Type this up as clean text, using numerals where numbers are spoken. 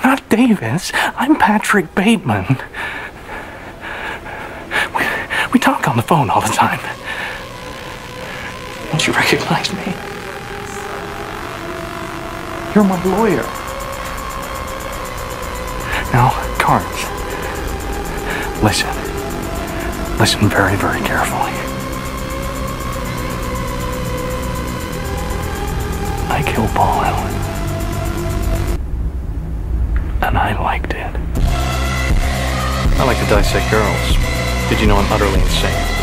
not Davis. I'm Patrick Bateman. We talk on the phone all the time. Don't you recognize me? You're my lawyer. Now, Carnes, listen. Listen very, very carefully. I killed Paul Allen. And I liked it. I like to dissect girls. Did you know I'm utterly insane?